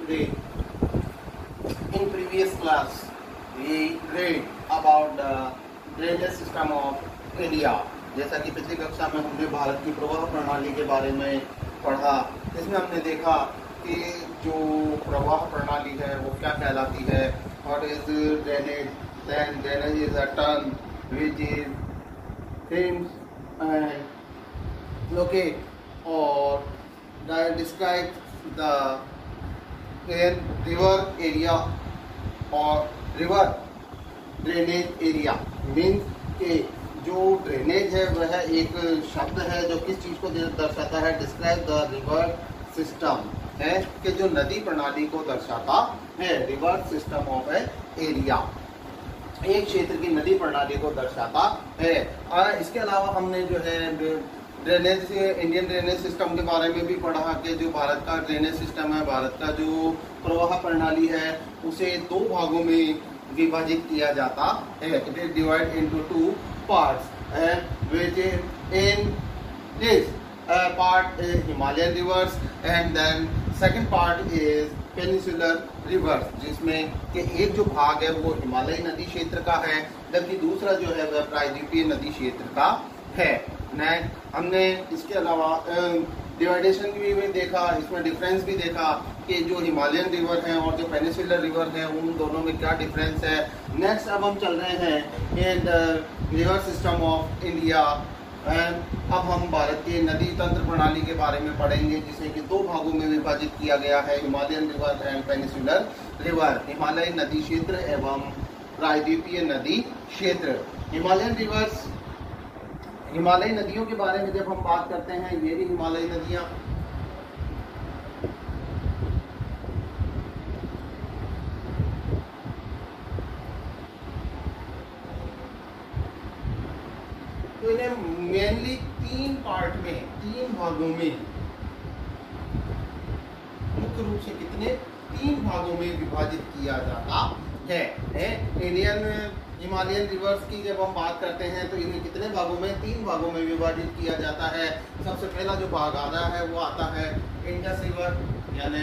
today. In previous class, we read about the drainage system of India. जैसा कि पिछली कक्षा में हमने भारत की प्रवाह प्रणाली के बारे में पढ़ा, इसमें हमने देखा कि जो प्रवाह प्रणाली है वो क्या कहलाती है. What is drainage? Then drainage is a term which is aims and locate or describe the river area or river drainage area. Means के जो ड्रेनेज है वह एक शब्द है जो किस चीज़ को दर्शाता है. डिस्क्राइब द रिवर सिस्टम है कि जो नदी प्रणाली को दर्शाता है. River system of a area, एक क्षेत्र की नदी प्रणाली को दर्शाता है. इसके अलावा हमने जो है ड्रेनेज, इंडियन ड्रेनेज सिस्टम के बारे में भी पढ़ा कि जो भारत का ड्रेनेज सिस्टम है, भारत का जो प्रवाह प्रणाली है उसे दो भागों में विभाजित किया जाता है. It is divide into two parts which in this part is Himalayan rivers and then second part is peninsular rivers, जिसमें कि एक जो भाग है वो हिमालयी नदी क्षेत्र का है जबकि दूसरा जो है वह प्रायद्वीपीय नदी क्षेत्र का है. हमने इसके अलावा डिवाइडेशन भी देखा, इसमें डिफरेंस भी देखा कि जो हिमालयन रिवर हैं और जो पेनिसुलर रिवर हैं उन दोनों में क्या डिफरेंस है. नेक्स्ट अब हम चल रहे हैं in river system of India. अब हम भारत के नदी तंत्र प्रणाली के बारे में पढ़ेंगे जिसे कि दो भागों में विभाजित किया गया है, Himalayan river and peninsular river. हिमालयी नदी क्षेत्र एवं प्रायद्वीपीय नदी क्षेत्र. हिमालयन रिवर्स, हिमालयी नदियों के बारे में जब हम बात करते हैं, ये भी हिमालयी नदियां तो इन्हें मेनली तीन पार्ट में, तीन भागों में, मुख्य रूप से कितने, तीन भागों में विभाजित किया जाता है. इंडियन हिमालयन रिवर्स की जब हम बात करते हैं तो इन्हें कितने भागों में, तीन भागों में विभाजित किया जाता है. सबसे पहला जो भाग आता है वो आता है इंडस रिवर यानी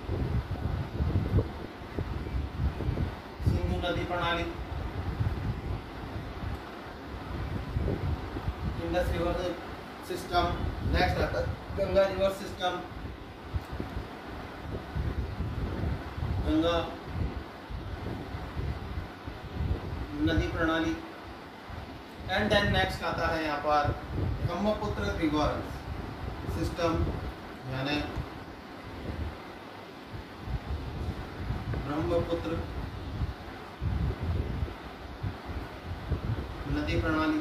सिंधु नदी प्रणाली. Indus river system. नेक्स्ट आता है गंगा रिवर सिस्टम, गंगा नदी प्रणाली. एंड देन नेक्स्ट आता है यहाँ पर ब्रह्मपुत्र रिवर सिस्टम यानी ब्रह्मपुत्र नदी प्रणाली.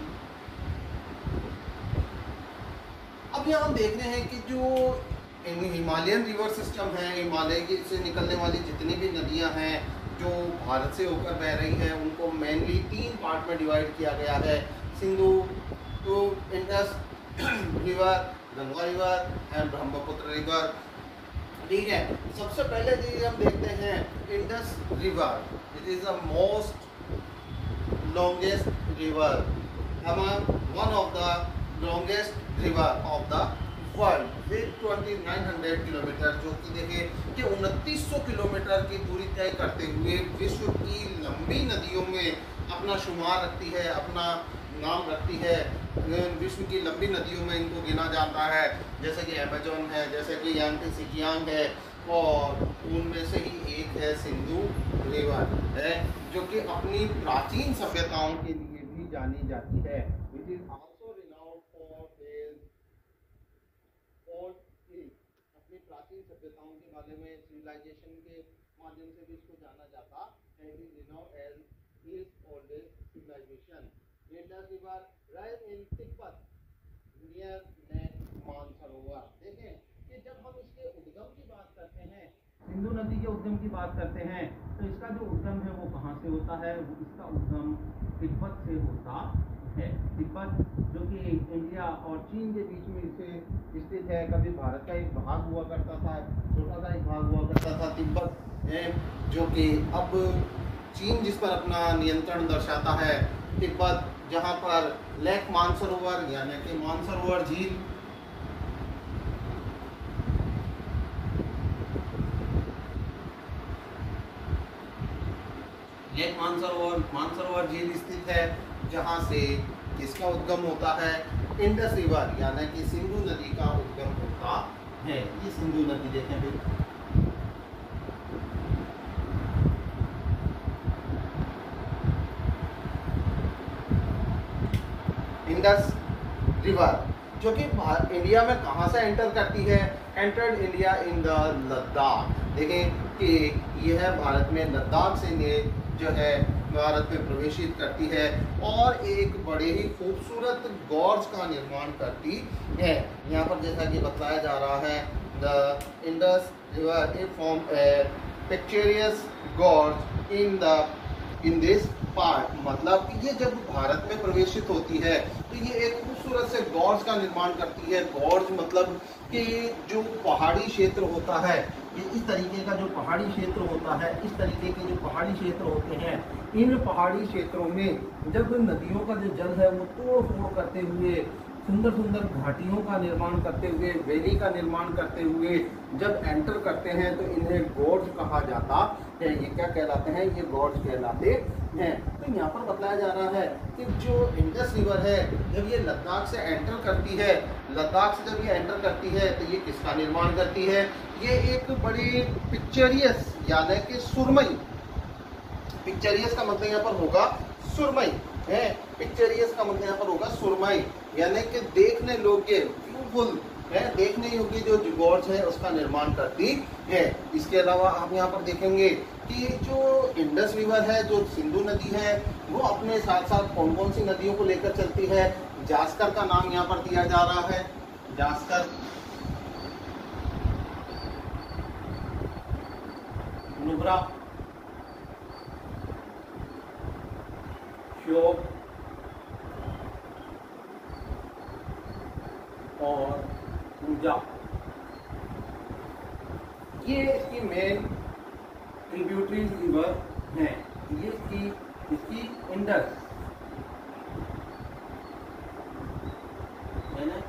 अब यहाँ हम देख रहे हैं कि जो हिमालयन रिवर सिस्टम है, हिमालय से निकलने वाली जितनी भी नदियाँ हैं जो भारत से होकर बह रही है उनको मेनली तीन पार्ट में डिवाइड किया गया है. Sindhu to Indus river, Ganga river and Brahmaputra river. ठीक है, सबसे पहले चीज हम देखते हैं Indus river. It is the most longest river, one of the longest river of the world with 2900 kilometre, जो कि देखिए कि 2900 किलोमीटर की दूरी तय करते हुए विश्व की लंबी नदियों में अपना शुमार रखती है, अपना नाम रखती है. विश्व की लंबी नदियों में इनको गिना जाता है, जैसे कि अमेजोन है, जैसे कि यांगत्से सिकियांग है, और उनमें से ही एक है सिंधु रिवर है जो कि अपनी प्राचीन सभ्यताओं के लिए भी जानी जाती है. Which is also renowned for अपनी प्राचीन सभ्यताओं के बारे में, सिविलाइजेशन के माध्यम से भी इसको जाना जाता है. It is renowned as east oldest civilisation. Indus river rise in Tibet near Mansarovar. देखें कि जब हम इसके उद्गम की बात करते हैं, सिंधु नदी के उद्गम की बात करते हैं, तो इसका जो उद्गम है वो कहाँ से होता है? इसका उद्गम तिब्बत से होता है. तिब्बत जो कि इंडिया और चीन के बीच में इसे स्थित है. कभी भारत का एक भाग हुआ करता था, छोटा सा एक भाग हुआ करता था तिब्बत है, जो कि अब चीन जिस पर अपना नियंत्रण दर्शाता है. तिब्बत जहाँ पर लेक मानसरोवर यानी कि मानसरोवर झील मानसरोवर झील स्थित है, जहाँ से किसका उद्गम होता है, इंडस रिवर यानी कि सिंधु नदी का उद्गम होता है। ये सिंधु नदी देखें फिर, इंडस रिवर जो कि इंडिया में कहाँ से एंटर करती है, entered India in the Ladakh. देखें कि यह है भारत में लद्दाख से जो है भारत में प्रवेशित करती है और एक बड़े ही खूबसूरत गॉर्ज का निर्माण करती है। यहाँ पर जैसा कि बताया जा रहा है, the Indus river it form a picturesque gorge in this part, मतलब कि ये जब भारत में प्रवेशित होती है तो ये एक खूबसूरत से गॉर्ज का निर्माण करती है। गॉर्ज मतलब कि जो पहाड़ी क्षेत्र होता है, ये इस तरीके का जो पहाड़ी क्षेत्र होता है, इस तरीके के जो पहाड़ी क्षेत्र होते हैं, इन पहाड़ी क्षेत्रों में जब नदियों का जो जल है वो तोड़ फोड़ करते हुए, सुंदर सुंदर घाटियों का निर्माण करते हुए, वैली का निर्माण करते हुए जब एंटर करते हैं तो इन्हें गॉर्ज कहा जाता है। ये क्या कहलाते हैं, ये गॉर्ज कहलाते हैं। तो यहाँ पर बताया जा रहा है कि जो इंडस रिवर है जब ये लद्दाख से एंटर करती है, लद्दाख से जब ये एंटर करती है तो ये किसका निर्माण करती है, ये एक बड़ी पिक्चरियस यानी कि सुरमई, पिक्चरियस का मतलब यहाँ पर होगा सुरमई है, पिक्चरियस का मतलब यहाँ पर होगा सुरमई यानी कि देखने योग्य, ब्यूटीफुल है, देखने योग्य जो गॉर्ज है उसका निर्माण करती है। इसके अलावा आप यहाँ पर देखेंगे कि जो इंडस रिवर है, जो सिंधु नदी है, वो अपने साथ साथ कौन कौन सी नदियों को लेकर चलती है। जास्कर का नाम यहाँ पर दिया जा रहा है, जास्कर, नुब्रा, श्योक और पूजा, ये इसकी मेन ट्रिब्यूटरी रिवर हैं। ये इसकी इंडस है ना,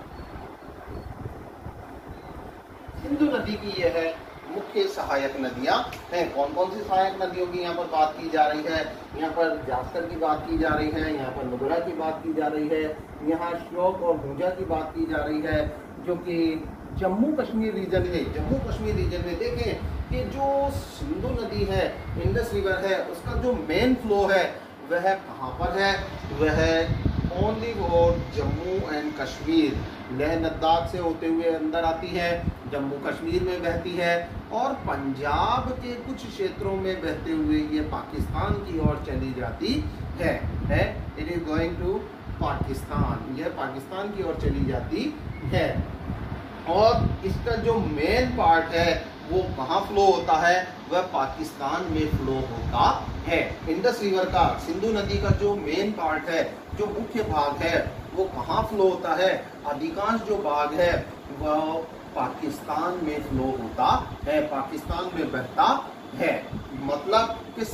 सिंधु नदी की ये है मुख्य सहायक नदियां हैं। कौन कौन सी सहायक नदियों की यहाँ पर बात की जा रही है, यहाँ पर जास्कर की बात की जा रही है, यहाँ पर नुब्रा की बात की जा रही है, यहाँ श्योक और भूजा की बात की जा रही है, जो कि जम्मू कश्मीर रीजन में, जम्मू कश्मीर रीजन में देखें कि जो सिंधु नदी है, इंडस रिवर है, उसका जो मेन फ्लो है वह कहाँ पर है, वह only for Jammu and Kashmir, Leh Ladakh से होते हुए अंदर आती है, जम्मू कश्मीर में बहती है और पंजाब के कुछ क्षेत्रों में बहते हुए ये पाकिस्तान की ओर चली जाती है। It is going to Pakistan, यह पाकिस्तान की ओर चली जाती है। और इसका जो मेन पार्ट है वो कहाँ फ्लो होता है, वह पाकिस्तान में फ्लो होता है। इंडस रिवर का, सिंधु नदी का जो मेन पार्ट है, जो मुख्य भाग है, वो कहाँ फ्लो होता है, अधिकांश जो भाग है वह पाकिस्तान में फ्लो होता है, पाकिस्तान में बहता है। मतलब कि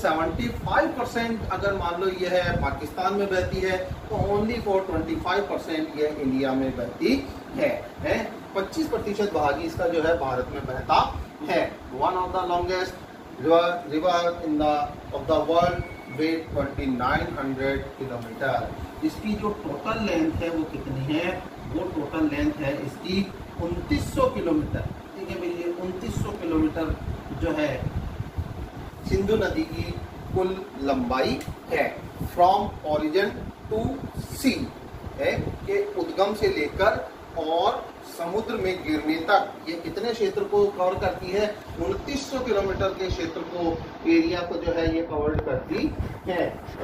75% अगर मान लो ये है पाकिस्तान में बहती है तो ओनली फॉर 25% ये इंडिया में बहती है। 25% भाग इसका जो है भारत में बहता है। One of the longest river in the world with 2900 kilometre. इसकी जो टोटल लेंथ है वो कितनी है, वो टोटल लेंथ है इसकी 2900 किलोमीटर। ठीक है भैया, 2900 किलोमीटर जो है सिंधु नदी की कुल लंबाई है। फ्रॉम ओरिजिन टू सी है कि उद्गम से लेकर और समुद्र में गिरने तक ये कितने क्षेत्र को कवर करती है, 2900 किलोमीटर के क्षेत्र को, एरिया को जो है ये कवर करती है।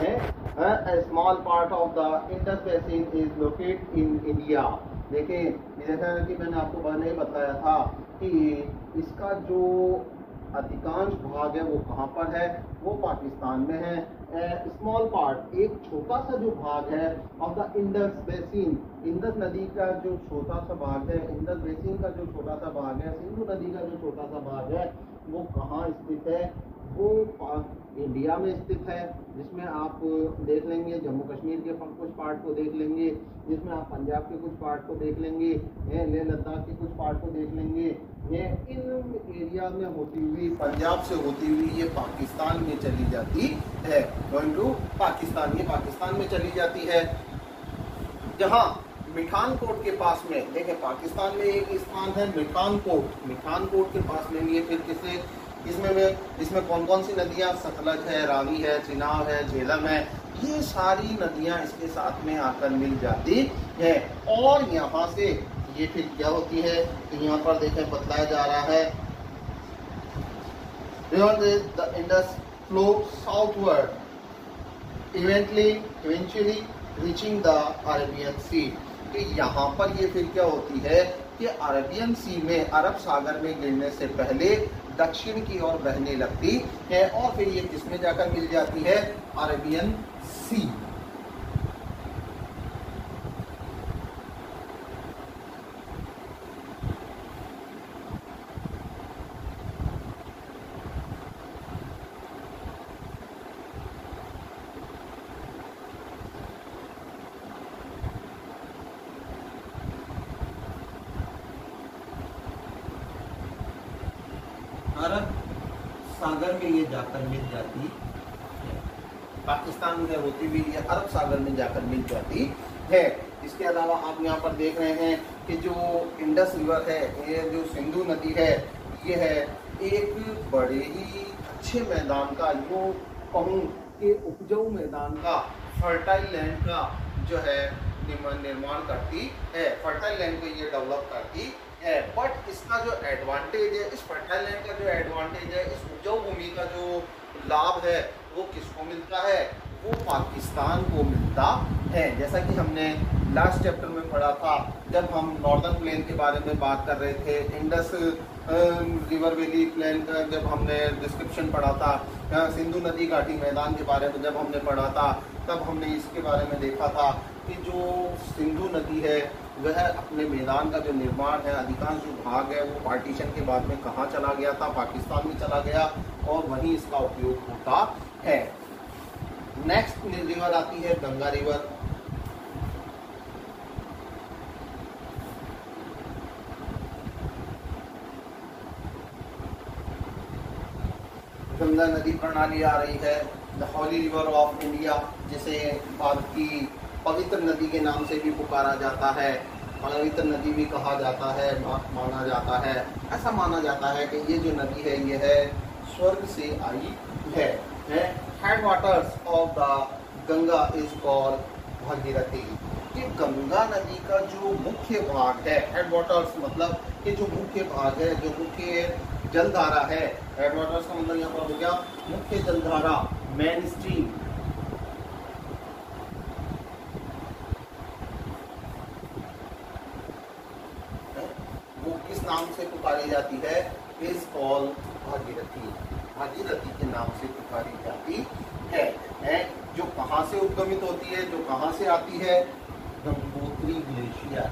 A small part of the Indus Basin is located in India। देखें जैसा कि मैंने आपको पहले ही बताया था कि इसका जो अधिकांश भाग है वो कहाँ पर है, वो पाकिस्तान में है। स्मॉल पार्ट, एक छोटा सा जो भाग है of the Indus basin, Indus नदी का जो छोटा सा भाग है, इंडस बेसिन का जो छोटा सा भाग है, सिंधु नदी का जो छोटा सा भाग है, वो कहाँ स्थित है, वो इंडिया में स्थित है, जिसमें आप देख लेंगे जम्मू कश्मीर के कुछ पार्ट को देख लेंगे, जिसमें आप पंजाब के कुछ पार्ट को देख लेंगे, लेह लद्दाख के कुछ पार्ट को देख लेंगे। ये इन एरिया में होती हुई, पंजाब से होती हुई ये पाकिस्तान में चली जाती है, गोइंग टू पाकिस्तान, ये पाकिस्तान में चली जाती है। जहाँ मिठानकोट के पास में, देखें पाकिस्तान में एक स्थान है मिठानकोट, मिठानकोट के पास में ये फिर किसे, इसमें कौन कौन सी नदियाँ, सतलज है, रावी है, चिनाब है, झेलम है, ये सारी नदियाँ इसके साथ में आकर मिल जाती है। और यहाँ से ये फिर क्या होती है, तो यहाँ पर देखें बतलाया जा रहा है, the Indus flow southward eventually reaching the Arabian sea. कि यहाँ पर ये फिर क्या होती है कि अरेबियन सी में, अरब सागर में गिरने से पहले दक्षिण की ओर बहने लगती है और फिर ये किसमें जाकर मिल जाती है, अरेबियन सी। अरब सागर में ये जाकर मिल जाती है, पाकिस्तान में होती हुई ये अरब सागर में जाकर मिल जाती है। इसके अलावा आप यहाँ पर देख रहे हैं कि जो इंडस रिवर है, ये जो सिंधु नदी है, ये है एक बड़े ही अच्छे मैदान का, यूँ कहूँ कि उपजाऊ मैदान का, फर्टाइल लैंड का जो है निर्माण करती है, फर्टाइल लैंड को ये डेवलप करती है। बट इसका जो एडवांटेज है, इस फर्टाइल लैंड का जो एडवांटेज है, इस उपजाऊ भूमि का जो लाभ है, वो किसको मिलता है, वो पाकिस्तान को मिलता है। जैसा कि हमने लास्ट चैप्टर में पढ़ा था, जब हम नॉर्दर्न प्लेन के बारे में बात कर रहे थे, इंडस रिवर वैली प्लेन का जब हमने डिस्क्रिप्शन पढ़ा था, सिंधु नदी घाटी मैदान के बारे में जब हमने पढ़ा था, तब हमने इसके बारे में देखा था कि जो सिंधु नदी है वह अपने मैदान का जो निर्माण है, अधिकांश जो भाग है वो पार्टीशन के बाद में कहाँ चला गया था, पाकिस्तान में चला गया और वहीं इसका उपयोग होता है। नेक्स्ट रिवर आती है गंगा रिवर। गंगा नदी प्रणाली आ रही है, the holy river of India, जिसे भारत की पवित्र नदी के नाम से भी पुकारा जाता है, पवित्र नदी भी कहा जाता है, माना जाता है। ऐसा माना जाता है कि ये जो नदी है ये है स्वर्ग से आई है। Headwaters of the Ganga is called Bhagirathi. ये गंगा नदी का जो मुख्य भाग है, हेड वाटर्स मतलब कि जो मुख्य भाग है, जो मुख्य जलधारा है, हेड वाटर्स का मतलब यहाँ पर हो गया मुख्य जलधारा, मेन स्ट्रीम। वो किस नाम से पुकारी जाती है, इज कॉल्ड भागीरथी, भागीरथी के नाम से पुकारी जाती है। जो कहाँ से उद्गमित होती है, जो कहाँ से आती है, गंगोत्री ग्लेशियर,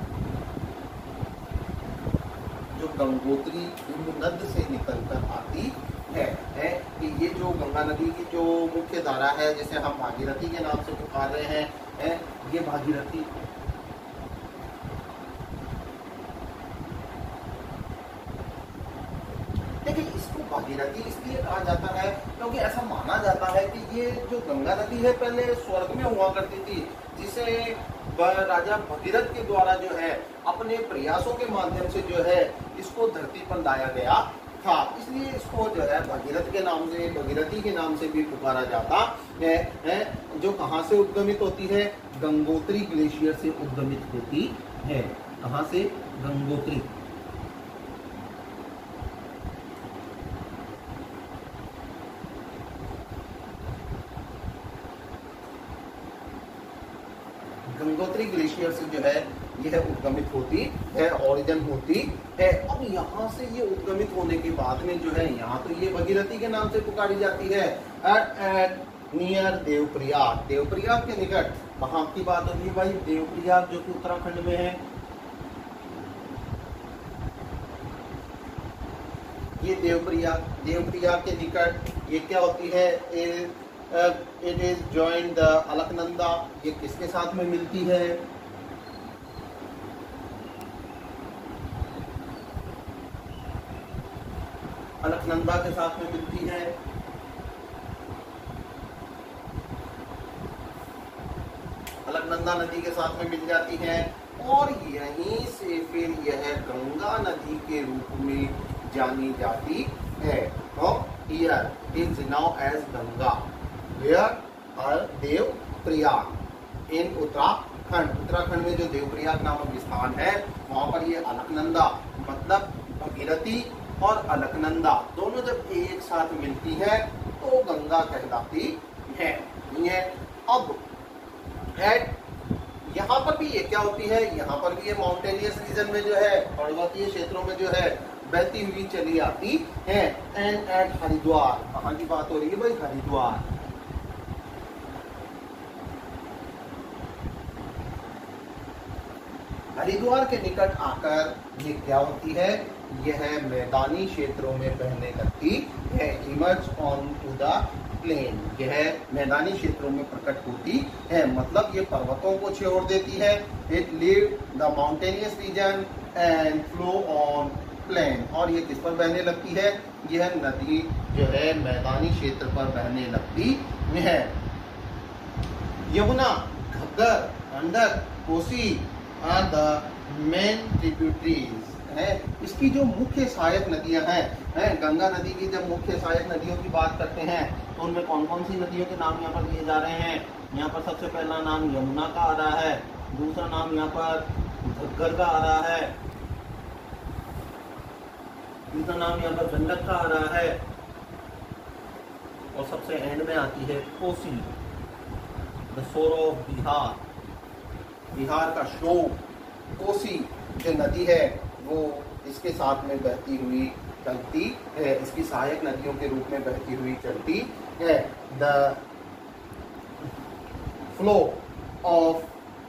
जो गंगोत्री हिमनद से निकलकर आती है। कि ये जो गंगा नदी की जो मुख्य धारा है, जिसे हम भागीरथी के नाम से पुकार रहे हैं, ये भागीरथी देखिए, इसको भागीरथी इसलिए कहा जाता है क्योंकि ऐसा माना जाता है कि ये जो गंगा नदी है पहले स्वर्ग में हुआ करती थी, जिसे राजा भगीरथ के द्वारा जो है अपने प्रयासों के माध्यम से जो है इसको धरती पर लाया गया था, इसलिए इसको जो है भगीरथ के नाम से, भगीरथी के नाम से भी पुकारा जाता है। जो कहाँ से उद्गमित होती है, गंगोत्री ग्लेशियर से उद्गमित होती है। कहाँ से, गंगोत्री। गंगोत्री ग्लेशियर से जो है यह उद्गमित होती है, ओरिजिन होती है। अब यहाँ से ये उद्गमित होने के बाद में जो है, यहाँ तो ये भगीरथी के नाम से पुकारी जाती है। एट नियर देवप्रयाग, देवप्रयाग के निकट, वहां की बात होती है भाई, देवप्रयाग जो कि उत्तराखंड में है। ये देवप्रयाग, देवप्रयाग के निकट ये क्या होती है, it is joint the Alaknanda, ये किसके साथ में मिलती है, अलकनंदा के साथ में मिलती है। अलकनंदा नदी के साथ में मिल जाती है और यहीं से फिर यह गंगा नदी के रूप में जानी जाती है। तो here is now as Ganga, where are Devprayag in Uttarakhand. Uttarakhand में जो देवप्रयाग नामक स्थान है वहां पर ये अलकनंदा मतलब भगीरथी और अलकनंदा दोनों जब एक साथ मिलती है तो गंगा कहलाती है। ये अब है यहाँ पर भी ये क्या होती है, यहाँ पर भी ये माउंटेनियस रीजन में जो है, पर्वतीय क्षेत्रों में जो है बहती हुई चली आती है। एंड एट हरिद्वार, कहाँ की बात हो रही है भाई, हरिद्वार। हरिद्वार के निकट आकर ये क्या होती है, यह मैदानी क्षेत्रों में बहने लगती है। Emerge onto the plain, यह मैदानी क्षेत्रों में प्रकट होती है, मतलब ये पर्वतों को छोड़ देती है। It leave the mountainous region and flow on plain, और ये किस पर बहने लगती है, यह नदी जो है मैदानी क्षेत्र पर बहने लगती है। Yamuna, Ghaggar, Gandak, Kosi are the main tributaries है। इसकी जो मुख्य सहायक नदियां हैं, गंगा नदी की जब मुख्य सहायक नदियों की बात करते हैं तो उनमें कौन कौन सी नदियों के नाम यहाँ पर दिए जा रहे हैं। यहाँ पर सबसे पहला नाम यमुना का आ रहा है, दूसरा नाम यहाँ पर घग्गर का आ रहा है, तीसरा नाम यहाँ पर गंडक का आ रहा है, और सबसे एंड में आती है Kosi, the sorrow of Bihar, Bihar का शोक। कोसी जो नदी है वो इसके साथ में बहती हुई चलती है, इसकी सहायक नदियों के रूप में बहती हुई चलती है। The flow of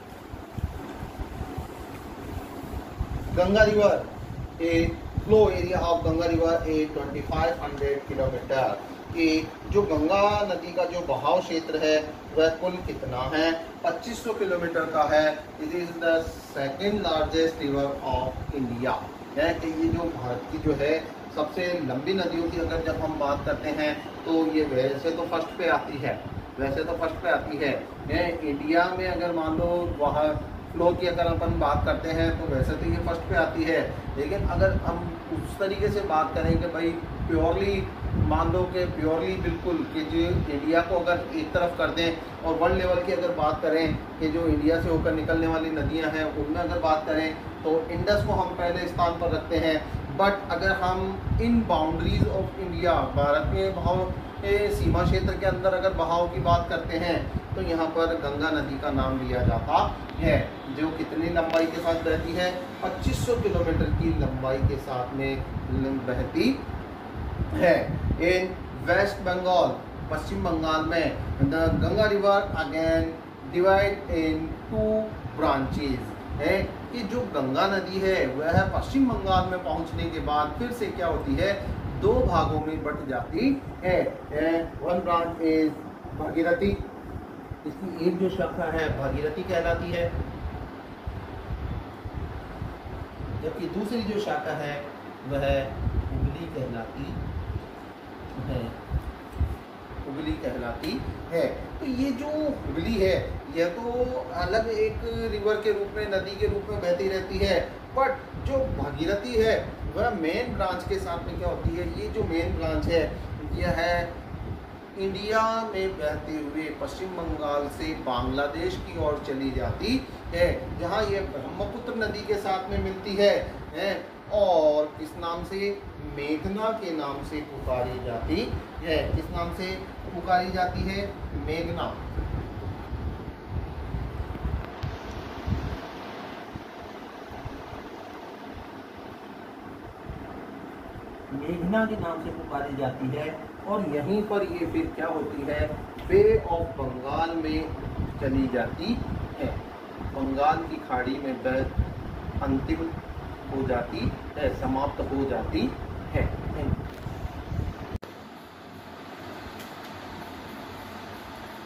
Ganga river, a flow area of Ganga river a 2500 kilometre, कि जो गंगा नदी का जो बहाव क्षेत्र है वह कुल कितना है, 2500 किलोमीटर का है। It is the second largest river of India, है कि ये जो भारत की जो है सबसे लंबी नदियों की अगर जब हम बात करते हैं तो ये वैसे तो फर्स्ट पे आती है, वैसे तो फर्स्ट पे आती है। इंडिया में अगर मान लो वहाँ फ्लो की अगर अपन बात करते हैं तो वैसे तो ये फर्स्ट पे आती है, लेकिन अगर हम उस तरीके से बात करें कि भाई प्योरली मान लो कि प्योरली बिल्कुल कि जो इंडिया को अगर एक तरफ कर दें और वर्ल्ड लेवल की अगर बात करें कि जो इंडिया से होकर निकलने वाली नदियां हैं उनमें अगर बात करें तो इंडस को हम पहले स्थान पर रखते हैं। बट अगर हम in boundaries of India, Bharat में बहाव सीमा क्षेत्र के अंदर अगर बहाव की बात करते हैं तो यहाँ पर गंगा नदी का नाम लिया जाता है, जो कितनी लंबाई के साथ बहती है, 2500 किलोमीटर की लंबाई के साथ में बहती है। इन वेस्ट बंगाल, पश्चिम बंगाल में the Ganga river again divide in 2 branches, है कि जो गंगा नदी है वह पश्चिम बंगाल में पहुंचने के बाद फिर से क्या होती है, 2 भागों में बट जाती है। वन ब्रांच इज भागीरथी, इसकी एक जो शाखा है भागीरथी कहलाती है, जबकि दूसरी जो शाखा है वह हुगली कहलाती है, हुगली कहलाती है। तो ये जो हुगली है यह तो अलग एक रिवर के रूप में, नदी के रूप में बहती रहती है, बट जो भागीरथी है वह मेन ब्रांच के साथ में क्या होती है, ये जो मेन ब्रांच है यह है इंडिया में बहते हुए पश्चिम बंगाल से बांग्लादेश की ओर चली जाती है, जहाँ यह ब्रह्मपुत्र नदी के साथ में मिलती है और किस नाम से, मेघना के नाम से पुकारी जाती है। किस नाम से पुकारी जाती है, मेघना। मेघना के नाम से पुकारी जाती है और यहीं पर ये फिर क्या होती है, बे ऑफ बंगाल में चली जाती है, बंगाल की खाड़ी में बह अंतिम हो जाती है, समाप्त हो जाती है।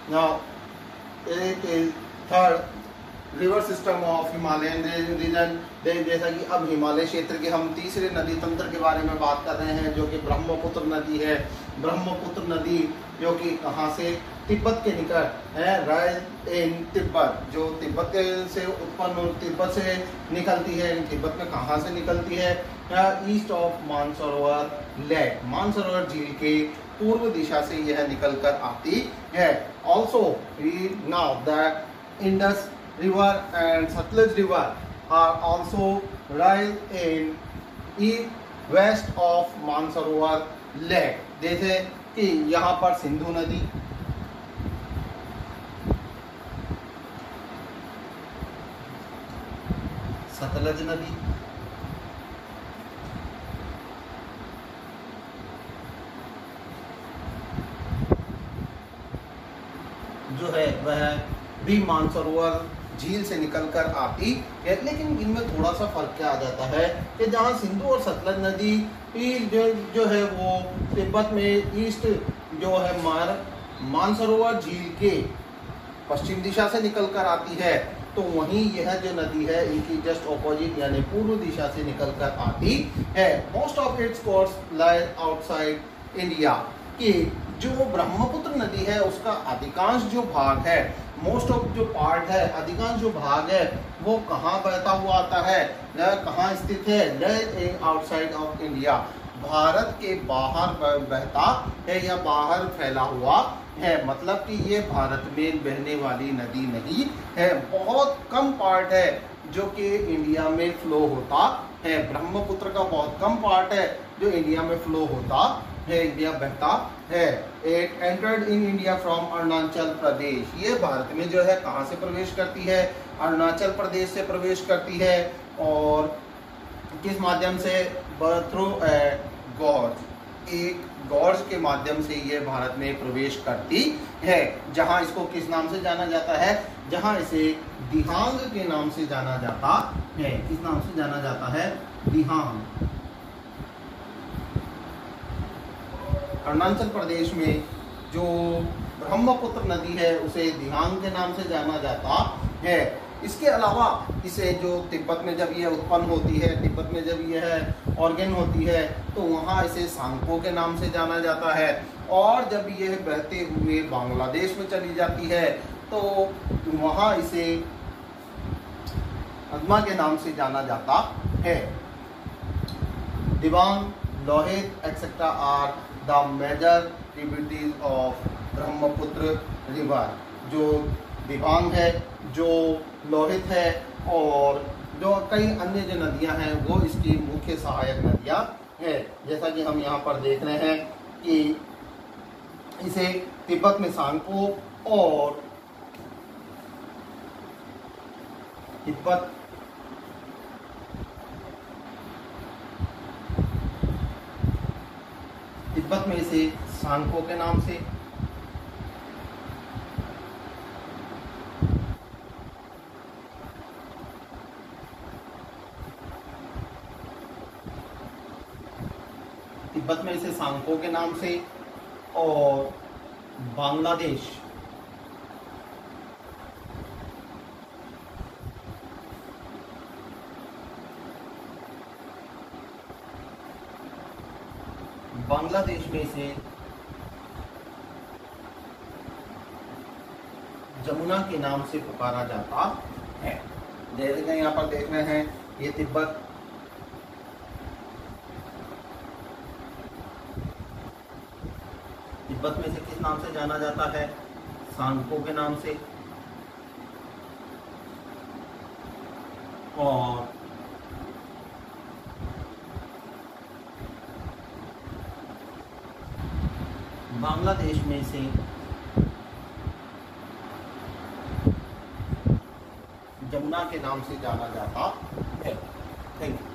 Now it is third river system of Himalayan region. जैसा कि अब हिमालय क्षेत्र के हम तीसरे नदी तंत्र के बारे में बात कर रहे हैं, जो कि ब्रह्मपुत्र नदी है। ब्रह्मपुत्र नदी जो कि कहाँ से, तिब्बत के निकट है, राइज इन तिब्बत, जो तिब्बत से उत्पन्न, तिब्बत से निकलती है। तिब्बत में कहाँ से निकलती है? East of Mansarovar lake, Mansarovar झील के पूर्व दिशा से यह निकल कर आती है। Also now that Indus river and Satluj river are also rise in west of Mansarovar lake। जैसे कि यहाँ पर सिंधु नदी, सतलज नदी, जो है वह भी मानसरोवर झील से निकलकर आती है। लेकिन इनमें थोड़ा सा फर्क क्या आ जाता है कि जहाँ सिंधु और सतलज नदी जो है वो तिब्बत में ईस्ट जो है मानसरोवर झील के पश्चिम दिशा से निकलकर आती है, तो वहीं यह जो नदी है इनकी जस्ट ऑपोजिट यानी पूर्व दिशा से निकलकर आती है। Most of its course lie outside India. कि जो ब्रह्मपुत्र नदी है उसका अधिकांश जो भाग है, मोस्ट ऑफ जो पार्ट है, अधिकांश जो भाग है वो कहाँ बहता हुआ आता है, कहाँ स्थित है? आउटसाइड ऑफ इंडिया, भारत के बाहर बहता है या बाहर फैला हुआ है। मतलब कि ये भारत में बहने वाली नदी नहीं है। बहुत कम पार्ट है जो कि इंडिया में फ्लो होता है। ब्रह्मपुत्र का बहुत कम पार्ट है जो इंडिया में फ्लो होता है, इंडिया बहता है। It entered in India from Arunachal Pradesh. ये भारत में जो है कहाँ से प्रवेश करती है? अरुणाचल प्रदेश से प्रवेश करती है। और किस माध्यम से? थ्रू गॉर्ज, एक गॉर्ज के माध्यम से ये भारत में प्रवेश करती है। जहाँ इसको किस नाम से जाना जाता है? जहाँ इसे दिहांग के नाम से जाना जाता है। किस नाम से जाना जाता है? दिहांग। अरुणाचल प्रदेश में जो ब्रह्मपुत्र नदी है उसे दिहांग के नाम से जाना जाता है। इसके अलावा इसे जो तिब्बत में जब यह उत्पन्न होती है, तिब्बत में जब यह ऑर्गेन होती है, तो वहाँ इसे सांको के नाम से जाना जाता है। और जब यह बहते हुए बांग्लादेश में चली जाती है तो वहाँ इसे अदमा के नाम से जाना जाता है। Dibang, Lohit etcetera are the major tributaries of Brahmaputra river. जो दिबांग है, जो लोहित है और जो कई अन्य जो नदियां हैं वो इसकी मुख्य सहायक नदियां हैं। जैसा कि हम यहाँ पर देख रहे हैं कि इसे तिब्बत में सांगपो और तिब्बत में इसे सांगपो के नाम से, तिब्बत में इसे सांगपो के नाम से और बांग्लादेश में इसे जमुना के नाम से पुकारा जाता है। जैसे कि यहाँ पर देख रहे हैं ये तिब्बत, तिब्बत में इसे किस नाम से जाना जाता है? सांगपो के नाम से। और बांग्लादेश में इसे जमुना के नाम से जाना जाता है। Thank you.